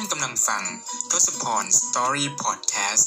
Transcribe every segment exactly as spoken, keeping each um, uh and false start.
กำลังฟังทศพร Story Podcast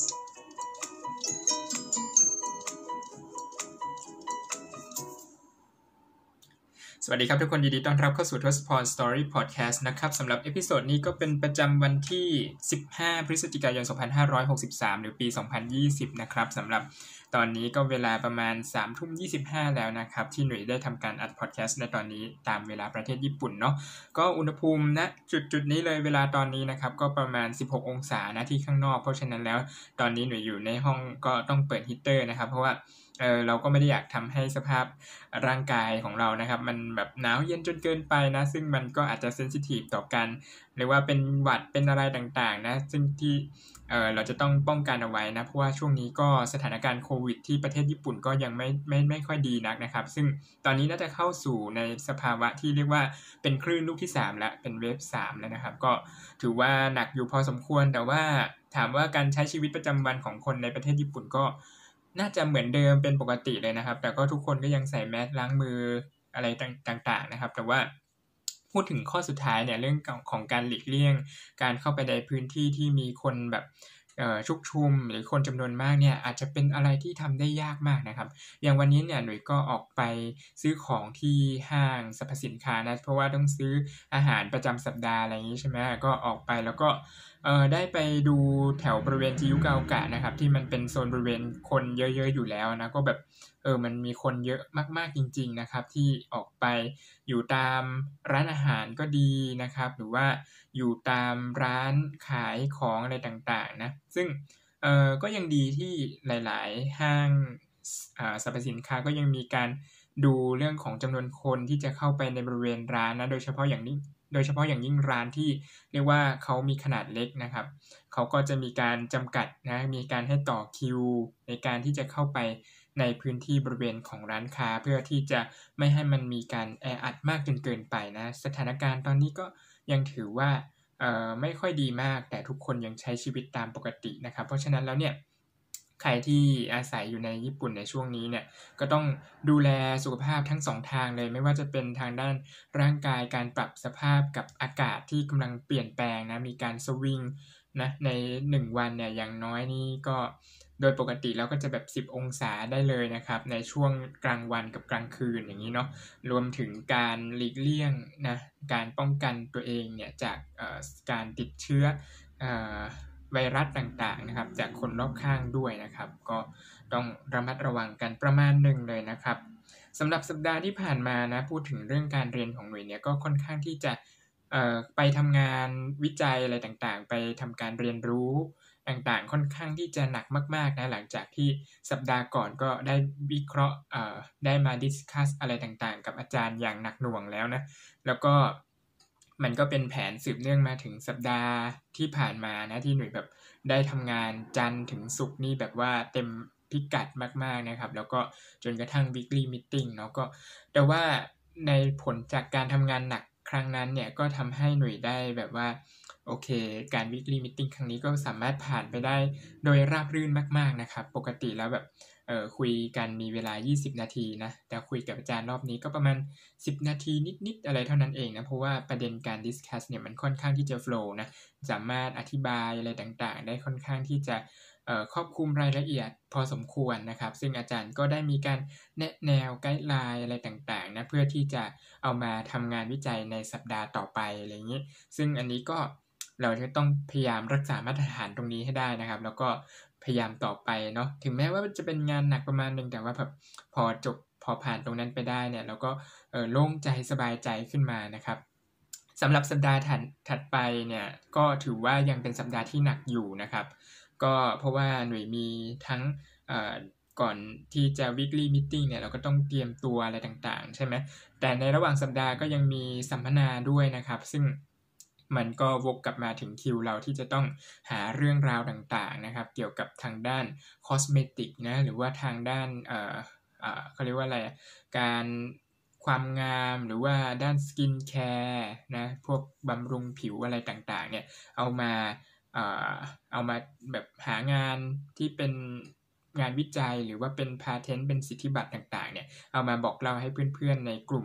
สวัสดีครับทุกคนยินดีต้อนรับเข้าสู่ทศพร Story Podcast นะครับสำหรับเอพิโซดนี้ก็เป็นประจำวันที่สิบห้าพฤศจิกายนสองพันห้าร้อยหกสิบสามหรือปีสองพันยี่สิบนะครับสำหรับตอนนี้ก็เวลาประมาณ สามทุ่มยี่สิบห้า แล้วนะครับที่หนุ่ยได้ทำการอัดพอดแคสต์ในตอนนี้ตามเวลาประเทศญี่ปุ่นเนาะก็อุณหภูมิณจุดๆนี้เลยเวลาตอนนี้นะครับก็ประมาณสิบหกองศานะที่ข้างนอกเพราะฉะนั้นแล้วตอนนี้หนุ่ยอยู่ในห้องก็ต้องเปิดฮีตเตอร์นะครับเพราะว่าเออเราก็ไม่ได้อยากทำให้สภาพร่างกายของเรานะครับมันแบบหนาวเย็นจนเกินไปนะซึ่งมันก็อาจจะเซนซิทีฟต่อกันหรือว่าเป็นหวัดเป็นอะไรต่างๆนะซึ่งที่เออเราจะต้องป้องกันเอาไว้นะเพราะว่าช่วงนี้ก็สถานการณ์โควิดที่ประเทศญี่ปุ่นก็ยังไม่ไม่ไม่ค่อยดีนักนะครับซึ่งตอนนี้น่าจะเข้าสู่ในสภาวะที่เรียกว่าเป็นคลื่นลูกที่สามแล้วเป็นเวฟสามแล้วนะครับก็ถือว่าหนักอยู่พอสมควรแต่ว่าถามว่าการใช้ชีวิตประจำวันของคนในประเทศญี่ปุ่นก็น่าจะเหมือนเดิมเป็นปกติเลยนะครับแต่ก็ทุกคนก็ยังใส่แมสล้างมืออะไรต่างๆนะครับแต่ว่าพูดถึงข้อสุดท้ายเนี่ยเรื่องของการหลีกเลี่ยงการเข้าไปในพื้นที่ที่มีคนแบบเอ่อชุกชุมหรือคนจำนวนมากเนี่ยอาจจะเป็นอะไรที่ทำได้ยากมากนะครับอย่างวันนี้เนี่ยหนุ่ยก็ออกไปซื้อของที่ห้างสรรพสินค้านะเพราะว่าต้องซื้ออาหารประจำสัปดาห์อะไรอย่างนี้ใช่ไหมก็ออกไปแล้วก็เอ่อได้ไปดูแถวบริเวณจิยุกาโอกะนะครับที่มันเป็นโซนบริเวณคนเยอะๆอยู่แล้วนะก็แบบเออมันมีคนเยอะมากๆจริงๆนะครับที่ออกไปอยู่ตามร้านอาหารก็ดีนะครับหรือว่าอยู่ตามร้านขายของอะไรต่างๆนะซึ่งเอ่อก็ยังดีที่หลายๆห้างอ่าสรรพสินค้าก็ยังมีการดูเรื่องของจำนวนคนที่จะเข้าไปในบริเวณร้านนะโดยเฉพาะอย่างนี้โดยเฉพาะอย่างยิ่งร้านที่เรียกว่าเขามีขนาดเล็กนะครับเขาก็จะมีการจำกัดนะมีการให้ต่อคิวในการที่จะเข้าไปในพื้นที่บริเวณของร้านค้าเพื่อที่จะไม่ให้มันมีการแออัดมากจนเกินไปนะสถานการณ์ตอนนี้ก็ยังถือว่าเอ่อไม่ค่อยดีมากแต่ทุกคนยังใช้ชีวิตตามปกตินะครับเพราะฉะนั้นแล้วเนี่ยใครที่อาศัยอยู่ในญี่ปุ่นในช่วงนี้เนี่ยก็ต้องดูแลสุขภาพทั้งสองทางเลยไม่ว่าจะเป็นทางด้านร่างกายการปรับสภาพกับอากาศที่กำลังเปลี่ยนแปลงนะมีการสวิงนะในหนึ่งวันเนี่ยอย่างน้อยนี่ก็โดยปกติแล้วก็จะแบบสิบองศาได้เลยนะครับในช่วงกลางวันกับกลางคืนอย่างนี้เนาะรวมถึงการหลีกเลี่ยงนะการป้องกันตัวเองเนี่ยจากเอ่อการติดเชื้อเอ่อไวรัสต่างๆนะครับจากคนรอบข้างด้วยนะครับก็ต้องระมัดระวังกันประมาณหนึ่งเลยนะครับสำหรับสัปดาห์ที่ผ่านมานะพูดถึงเรื่องการเรียนของหน่วยเนี่ยก็ค่อนข้างที่จะเอ่อไปทำงานวิจัยอะไรต่างๆไปทำการเรียนรู้ต่างๆค่อนข้างที่จะหนักมากๆนะหลังจากที่สัปดาห์ก่อนก็ได้วิเคราะห์เอ่อได้มาดิสคัสอะไรต่างๆกับอาจารย์อย่างหนักหน่วงแล้วนะแล้วก็มันก็เป็นแผนสืบเนื่องมาถึงสัปดาห์ที่ผ่านมานะที่หน่วยแบบได้ทำงานจันทร์ถึงศุกร์นี่แบบว่าเต็มพิกัดมากๆนะครับแล้วก็จนกระทั่ง weekly meeting เนาะก็แต่ว่าในผลจากการทำงานหนักครั้งนั้นเนี่ยก็ทำให้หน่วยได้แบบว่าโอเคการ weekly meeting ครั้งนี้ก็สามารถผ่านไปได้โดยราบรื่นมากๆนะครับปกติแล้วแบบเอ่อคุยกันมีเวลายี่สิบนาทีนะแต่คุยกับอาจารย์รอบนี้ก็ประมาณสิบนาทีนิดๆอะไรเท่านั้นเองนะเพราะว่าประเด็นการ discuss เนี่ยมันค่อนข้างที่จะ flow นะสามารถอธิบายอะไรต่างๆได้ค่อนข้างที่จะเอ่อครอบคลุมรายละเอียดพอสมควรนะครับซึ่งอาจารย์ก็ได้มีการแนะแนวไกด์ไลน์อะไรต่างๆนะเพื่อที่จะเอามาทำงานวิจัยในสัปดาห์ต่อไปอะไรอย่างนี้ซึ่งอันนี้ก็เราจะต้องพยายามรักษามาตรฐานตรงนี้ให้ได้นะครับแล้วก็พยายามต่อไปเนาะถึงแม้ว่าจะเป็นงานหนักประมาณนึงแต่ว่าแบบพอจบพอผ่านตรงนั้นไปได้เนี่ยเราก็เอ่อโล่งใจสบายใจขึ้นมานะครับสำหรับสัปดาห์ถัดถัดไปเนี่ยก็ถือว่ายังเป็นสัปดาห์ที่หนักอยู่นะครับก็เพราะว่าหน่วยมีทั้งเอ่อก่อนที่จะ weekly meeting เนี่ยเราก็ต้องเตรียมตัวอะไรต่างๆใช่ไหมแต่ในระหว่างสัปดาห์ก็ยังมีสัมมนาด้วยนะครับซึ่งมันก็วกกลับมาถึงคิวเราที่จะต้องหาเรื่องราวต่างๆนะครับเกี่ยวกับทางด้านคอสเมติกนะหรือว่าทางด้านเอ่อเอ่อเขาเรียกว่าอะไรการความงามหรือว่าด้านสกินแคร์นะพวกบำรุงผิวอะไรต่างๆเนี่ยเอามาเอ่อเอามาแบบหางานที่เป็นงานวิจัยหรือว่าเป็นพาเทนต์เป็นสิทธิบัตรต่างๆเนี่ยเอามาบอกเล่าให้เพื่อนๆในกลุ่ม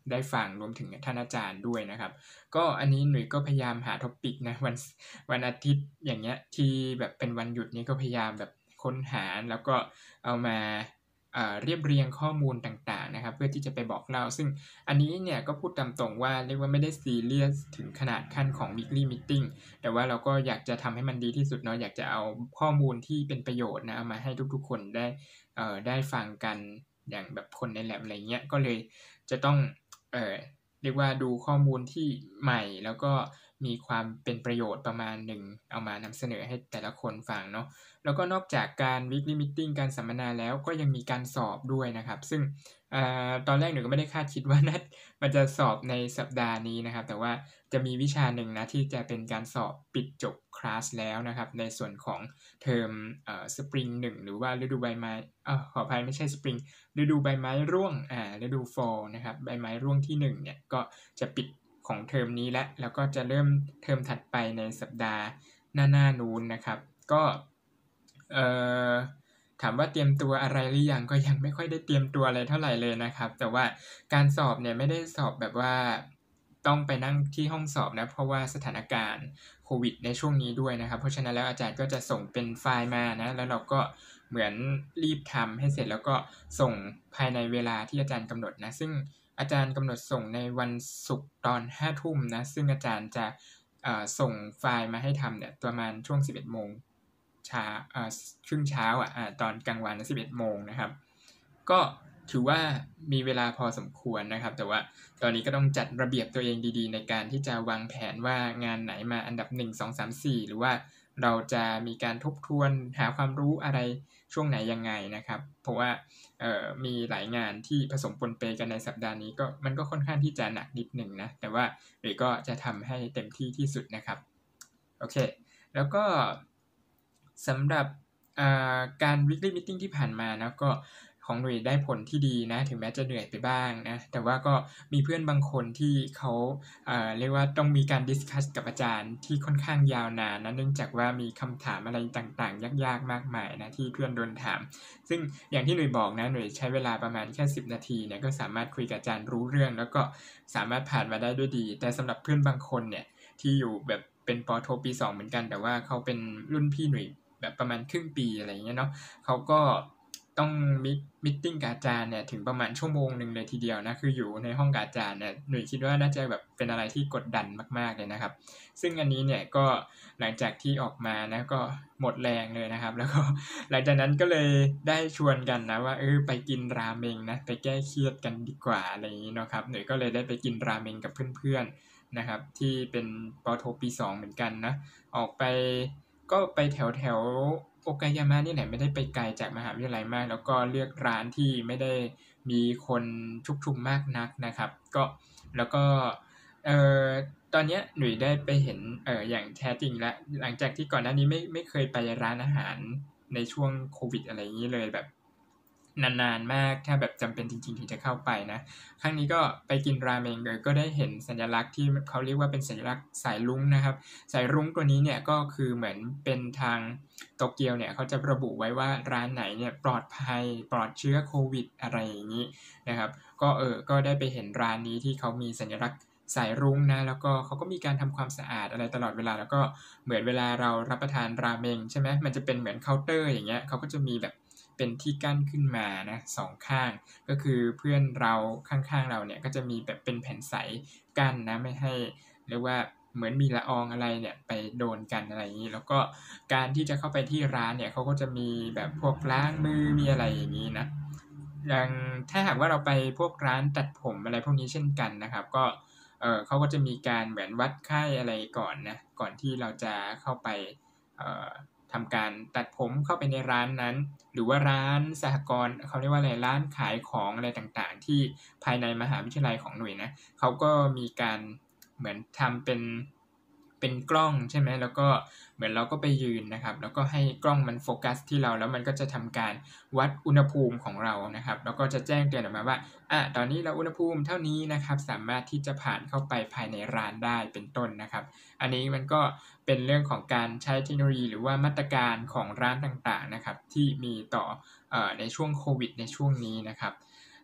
ได้ฟังรวมถึงท่านอาจารย์ด้วยนะครับก็อันนี้หนุ่ยก็พยายามหาท็อปิกนะวันวันอาทิตย์อย่างเงี้ยที่แบบเป็นวันหยุดนี้ก็พยายามแบบค้นหาแล้วก็เอามาเรียบเรียงข้อมูลต่างๆนะครับเพื่อที่จะไปบอกเล่าซึ่งอันนี้เนี่ยก็พูดตามตรงว่าเรียกว่าไม่ได้ซีเรียสถึงขนาดขั้นของ weekly meeting แต่ว่าเราก็อยากจะทำให้มันดีที่สุดเนาะอยากจะเอาข้อมูลที่เป็นประโยชน์นะเอามาให้ทุกๆคนได้เอ่อได้ฟังกันอย่างแบบคนในแลบอะไรเงี้ยก็เลยจะต้องเอ่อเรียกว่าดูข้อมูลที่ใหม่แล้วก็มีความเป็นประโยชน์ประมาณหนึ่งเอามานำเสนอให้แต่ละคนฟังเนาะแล้วก็นอกจากการ weekly meeting การสัมมนาแล้วก็ยังมีการสอบด้วยนะครับซึ่งอ่าตอนแรกหนูก็ไม่ได้คาดคิดว่านัดมันจะสอบในสัปดาห์นี้นะครับแต่ว่าจะมีวิชาหนึ่งนะที่จะเป็นการสอบปิดจบคลาสแล้วนะครับในส่วนของเทอมเอ่อสปริงหนึ่งหรือว่าฤดูใบไม้อ่าขออภัยไม่ใช่สปริงฤดูใบไม้ร่วงอ่าฤดูฟอลนะครับใบไม้ร่วงที่หนึ่งเนี่ยก็จะปิดของเทอมนี้แล้วแล้วก็จะเริ่มเทอมถัดไปในสัปดาห์หน้าๆนู้นนะครับก็เอ่อถามว่าเตรียมตัวอะไรหรือยังก็ยังไม่ค่อยได้เตรียมตัวอะไรเท่าไหร่เลยนะครับแต่ว่าการสอบเนี่ยไม่ได้สอบแบบว่าต้องไปนั่งที่ห้องสอบนะเพราะว่าสถานการณ์โควิดในช่วงนี้ด้วยนะครับเพราะฉะนั้นแล้วอาจารย์ก็จะส่งเป็นไฟล์มานะแล้วเราก็เหมือนรีบทำให้เสร็จแล้วก็ส่งภายในเวลาที่อาจารย์กำหนดนะซึ่งอาจารย์กำหนดส่งในวันศุกร์ตอนห้าทุ่มนะซึ่งอาจารย์จะส่งไฟล์มาให้ทำเนี่ยประมาณช่วงสิบเอ็ดโมงเช้าอ่าครึ่งเช้าอ่ะตอนกลางวันสิบเอ็ดโมงนะครับก็ถือว่ามีเวลาพอสมควรนะครับแต่ว่าตอนนี้ก็ต้องจัดระเบียบตัวเองดีๆในการที่จะวางแผนว่างานไหนมาอันดับหนึ่ง สอง สาม สี่หรือว่าเราจะมีการทบทวนหาความรู้อะไรช่วงไหนยังไงนะครับเพราะว่าเอ่อมีหลายงานที่ผสมปนเปกันในสัปดาห์นี้ก็มันก็ค่อนข้างที่จะหนักนิดหนึ่งนะแต่ว่าหรือก็จะทำให้เต็มที่ที่สุดนะครับโอเคแล้วก็สำหรับการ weekly meeting ที่ผ่านมานะก็ของหนุ่ยได้ผลที่ดีนะถึงแม้จะเหนื่อยไปบ้างนะแต่ว่าก็มีเพื่อนบางคนที่เขาเอ่อเรียกว่าต้องมีการดิสคัสกับอาจารย์ที่ค่อนข้างยาวนานนะเนื่องจากว่ามีคำถามอะไรต่างๆยากๆมากมายนะที่เพื่อนโดนถามซึ่งอย่างที่หนุ่ยบอกนะหนุ่ยใช้เวลาประมาณแค่สิบนาทีเนี่ยก็สามารถคุยกับอาจารย์รู้เรื่องแล้วก็สามารถผ่านมาได้ด้วยดีแต่สำหรับเพื่อนบางคนเนี่ยที่อยู่แบบเป็นป.โทปีสองเหมือนกันแต่ว่าเขาเป็นรุ่นพี่หนุ่ยแบบประมาณครึ่งปีอะไรอย่างเงี้ยเนาะเขาก็ต้องมิมิทติ้งกับอาจารย์เนี่ยถึงประมาณชั่วโมงนึงเลยทีเดียวนะคืออยู่ในห้องกับอาจารย์เนี่ยหนุ่ยคิดว่าน่าจะแบบเป็นอะไรที่กดดันมากๆเลยนะครับซึ่งอันนี้เนี่ยก็หลังจากที่ออกมานะก็หมดแรงเลยนะครับแล้วก็หลังจากนั้นก็เลยได้ชวนกันนะว่าเออไปกินราเมงนะไปแก้เครียดกันดีกว่าอะไรอย่างนี้เนาะครับหนุ่ยก็เลยได้ไปกินราเมงกับเพื่อนๆนะครับที่เป็นป.โทปีสองเหมือนกันนะออกไปก็ไปแถวแถวโอกายามะนี่แหละไม่ได้ไปไกลจากมหาวิทยาลัยมากแล้วก็เลือกร้านที่ไม่ได้มีคนชุกชุมมากนักนะครับก็แล้วก็เอ่อตอนนี้หนุ่ยได้ไปเห็นเอ่ออย่างแท้จริงแล้วหลังจากที่ก่อนหน้านี้ไม่ไม่เคยไปร้านอาหารในช่วงโควิดอะไรอย่างนี้เลยแบบนานๆมากถ้าแบบจำเป็นจริงๆที่จะเข้าไปนะครั้งนี้ก็ไปกินราเมงเลยก็ได้เห็นสัญลักษณ์ที่เขาเรียกว่าเป็นสัญลักษณ์สายรุ้งนะครับสายรุ้งตัวนี้เนี่ยก็คือเหมือนเป็นทางโตเกียวเนี่ยเขาจะระบุไว้ว่าร้านไหนเนี่ยปลอดภัยปลอดเชื้อโควิดอะไรอย่างนี้นะครับก็เออก็ได้ไปเห็นร้านนี้ที่เขามีสัญลักษณ์สายรุ้งนะแล้วก็เขาก็มีการทำความสะอาดอะไรตลอดเวลาแล้วก็เหมือนเวลาเรารับประทานราเมงใช่ไหมมันจะเป็นเหมือนเคาน์เตอร์อย่างเงี้ยเขาก็จะมีแบบเป็นที่กั้นขึ้นมานะสองข้างก็คือเพื่อนเราข้างๆเราเนี่ยก็จะมีแบบเป็นแผ่นใสกั้นนะไม่ให้เรียกว่าเหมือนมีละอองอะไรเนี่ยไปโดนกันอะไรอย่างนี้แล้วก็การที่จะเข้าไปที่ร้านเนี่ยเขาก็จะมีแบบพวกล้างมือมีอะไรอย่างนี้นะอย่างถ้าหากว่าเราไปพวกร้านตัดผมอะไรพวกนี้เช่นกันนะครับก็เออเขาก็จะมีการเหมือนวัดไข้อะไรก่อนนะก่อนที่เราจะเข้าไปเอ่อทำการตัดผมเข้าไปในร้านนั้นหรือว่าร้านสหกรณ์เขาเรียกว่าอะไรร้านขายของอะไรต่างๆที่ภายในมหาวิทยาลัยของหน่วยนะเขาก็มีการเหมือนทำเป็นเป็นกล้องใช่ไหมแล้วก็เหมือนเราก็ไปยืนนะครับแล้วก็ให้กล้องมันโฟกัสที่เราแล้วมันก็จะทำการวัดอุณหภูมิของเรานะครับแล้วก็จะแจ้งเตือนออกมาว่าอ่ะตอนนี้เราอุณหภูมิเท่านี้นะครับสามารถที่จะผ่านเข้าไปภายในร้านได้เป็นต้นนะครับอันนี้มันก็เป็นเรื่องของการใช้เทคโนโลยีหรือว่ามาตรการของร้านต่างๆนะครับที่มีต่อเอ่อในช่วงโควิดในช่วงนี้นะครับ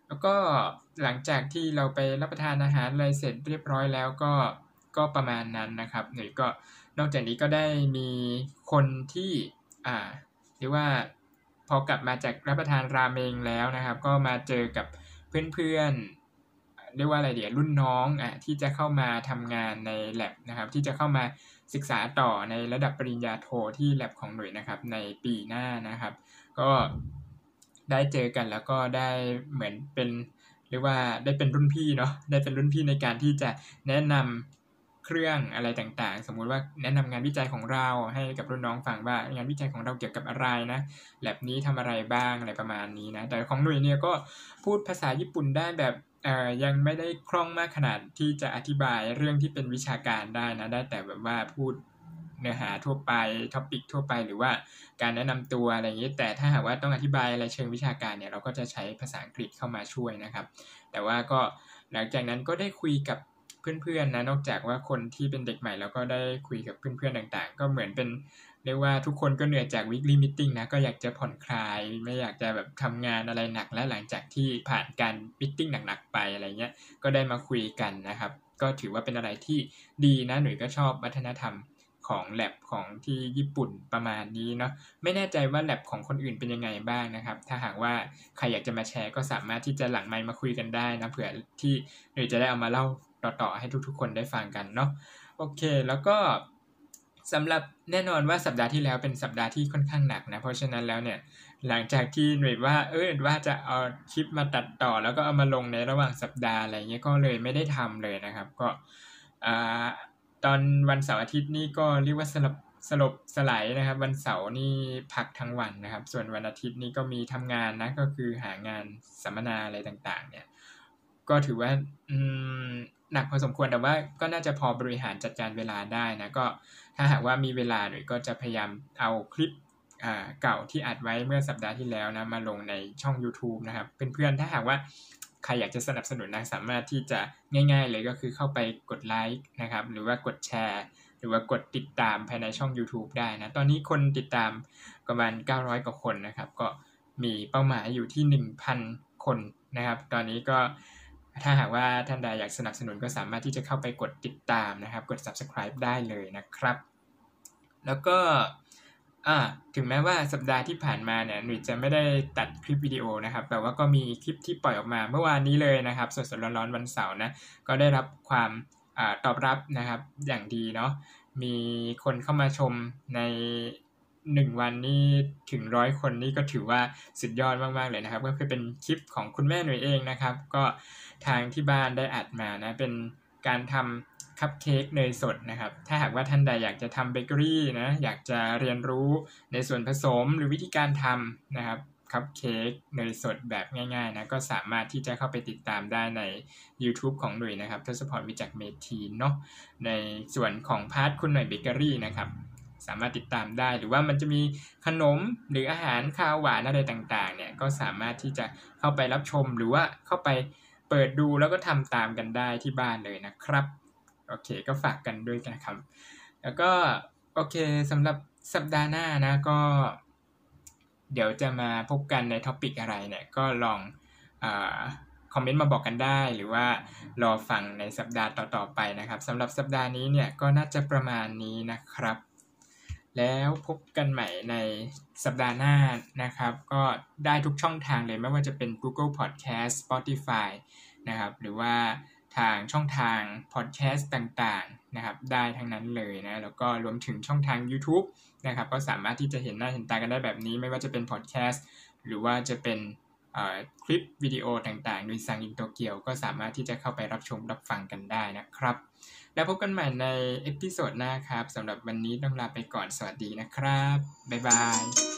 แล้วก็หลังจากที่เราไปรับประทานอาหารอะไรเสร็จเรียบร้อยแล้วก็ก็ประมาณนั้นนะครับหรือก็นอกจากนี้ก็ได้มีคนที่อ่าเรียกว่าพอกลับมาจากรับประทานราเมงแล้วนะครับก็มาเจอกับเพื่อนๆเรียกว่าอะไรเดี๋ยวรุ่นน้องอ่ะที่จะเข้ามาทำงานใน lab นะครับที่จะเข้ามาศึกษาต่อในระดับปริญญาโทที่ lab ของหน่วยนะครับในปีหน้านะครับก็ได้เจอกันแล้วก็ได้เหมือนเป็นเรียกว่าได้เป็นรุ่นพี่เนาะได้เป็นรุ่นพี่ในการที่จะแนะนำเครื่องอะไรต่างๆสมมุติว่าแนะนำงานวิจัยของเราให้กับรุ่นน้องฟังว่างานวิจัยของเราเกี่ยวกับอะไรนะแลบนี้ทำอะไรบ้างอะไรประมาณนี้นะแต่ของหน่วยเนี่ยก็พูดภาษาญี่ปุ่นได้แบบเอ่อยังไม่ได้คล่องมากขนาดที่จะอธิบายเรื่องที่เป็นวิชาการได้นะได้แต่แบบว่าพูดเนื้อหาทั่วไปท็อปิกทั่วไปหรือว่าการแนะนำตัวอะไรอย่างนี้แต่ถ้าหากว่าต้องอธิบายอะไรเชิงวิชาการเนี่ยเราก็จะใช้ภาษาอังกฤษเข้ามาช่วยนะครับแต่ว่าก็หลังจากนั้นก็ได้คุยกับเพื่อนๆนะนอกจากว่าคนที่เป็นเด็กใหม่แล้วก็ได้คุยกับเพื่อนๆต่างๆก็เหมือนเป็นเรียกว่าทุกคนก็เหนื่อยจาก weekly meeting นะก็อยากจะผ่อนคลายไม่อยากจะแบบทำงานอะไรหนักและหลังจากที่ผ่านการ meeting หนักๆไปอะไรเงี้ยก็ได้มาคุยกันนะครับก็ถือว่าเป็นอะไรที่ดีนะหนุ่ยก็ชอบวัฒนธรรมของ lab ของที่ญี่ปุ่นประมาณนี้เนาะไม่แน่ใจว่า lab ของคนอื่นเป็นยังไงบ้างนะครับถ้าหากว่าใครอยากจะมาแชร์ก็สามารถที่จะหลังไมค์มาคุยกันได้นะเผื่อที่หนุ่ยจะได้เอามาเล่าต่อๆให้ทุกๆคนได้ฟังกันเนาะโอเคแล้วก็สำหรับแน่นอนว่าสัปดาห์ที่แล้วเป็นสัปดาห์ที่ค่อนข้างหนักนะเพราะฉะนั้นแล้วเนี่ยหลังจากที่หน่วยว่าเออว่าจะเอาคลิปมาตัดต่อแล้วก็เอามาลงในระหว่างสัปดาห์อะไรเงี้ยก็เลยไม่ได้ทำเลยนะครับก็อ่าตอนวันเสาร์อาทิตย์นี่ก็เรียกว่าสลบสลบสลายนะครับวันเสาร์นี่พักทั้งวันนะครับส่วนวันอาทิตย์นี่ก็มีทำงานนะก็คือหางานสัมมนาอะไรต่างๆเนี่ยก็ถือว่าอืมหนักพอสมควรแต่ว่าก็น่าจะพอบริหารจัดการเวลาได้นะก็ถ้าหากว่ามีเวลาหน่อยก็จะพยายามเอาคลิปอ่าเก่าที่อัดไว้เมื่อสัปดาห์ที่แล้วนะมาลงในช่อง YouTube นะครับเพื่อนๆถ้าหากว่าใครอยากจะสนับสนุนนะสามารถที่จะง่ายๆเลยก็คือเข้าไปกดไลค์นะครับหรือว่ากดแชร์หรือว่ากดติดตามภายในช่อง YouTube ได้นะตอนนี้คนติดตามประมาณเก้าร้อยกว่าคนนะครับก็มีเป้าหมายอยู่ที่ หนึ่งพัน คนนะครับตอนนี้ก็ถ้าหากว่าท่านใดอยากสนับสนุนก็สามารถที่จะเข้าไปกดติดตามนะครับกด Subscribe ได้เลยนะครับแล้วก็อ่าถึงแม้ว่าสัปดาห์ที่ผ่านมาเนี่ยหนุ่ยจะไม่ได้ตัดคลิปวิดีโอนะครับแต่ว่าก็มีคลิปที่ปล่อยออกมาเมื่อวานนี้เลยนะครับสดๆร้อนๆวันเสาร์นะก็ได้รับความอ่าตอบรับนะครับอย่างดีเนาะมีคนเข้ามาชมในหนึ่งวันนี่ถึงร้อยคนนี่ก็ถือว่าสุดยอดมากๆเลยนะครับก็คือเป็นคลิปของคุณแม่หนุ่ยเองนะครับก็ทางที่บ้านได้อัดมานะเป็นการทำคัพเค้กเนยสดนะครับถ้าหากว่าท่านใดอยากจะทำเบเกอรี่นะอยากจะเรียนรู้ในส่วนผสมหรือวิธีการทำนะครับคัพเค้กเนยสดแบบง่ายๆนะก็สามารถที่จะเข้าไปติดตามได้ใน YouTube ของหนุ่ยนะครับทศพรวิจักรเมธีเนาะในส่วนของพาร์ทคุณหน่อยเบเกอรี่นะครับสามารถติดตามได้หรือว่ามันจะมีขนมหรืออาหารคาวหวานอะไรต่างๆเนี่ยก็สามารถที่จะเข้าไปรับชมหรือว่าเข้าไปเปิดดูแล้วก็ทำตามกันได้ที่บ้านเลยนะครับโอเคก็ฝากกันด้วยนะครับแล้วก็โอเคสำหรับสัปดาห์หน้านะก็เดี๋ยวจะมาพบกันในท็อปิกอะไรเนี่ยก็ลองอ่าคอมเมนต์มาบอกกันได้หรือว่ารอฟังในสัปดาห์ต่อๆไปนะครับสำหรับสัปดาห์นี้เนี่ยก็น่าจะประมาณนี้นะครับแล้วพบกันใหม่ในสัปดาห์หน้านะครับก็ได้ทุกช่องทางเลยไม่ว่าจะเป็น Google Podcast Spotify นะครับหรือว่าทางช่องทาง podcast ต่างๆนะครับได้ทั้งนั้นเลยนะแล้วก็รวมถึงช่องทาง YouTube นะครับก็สามารถที่จะเห็นหน้าเห็นตากันได้แบบนี้ไม่ว่าจะเป็น podcast หรือว่าจะเป็นคลิปวิดีโอต่างๆโดยซังอินโตเกียวก็สามารถที่จะเข้าไปรับชมรับฟังกันได้นะครับแล้วพบกันใหม่ในเอพิโซดหน้าครับสำหรับวันนี้ต้องลาไปก่อนสวัสดีนะครับบ๊ายบาย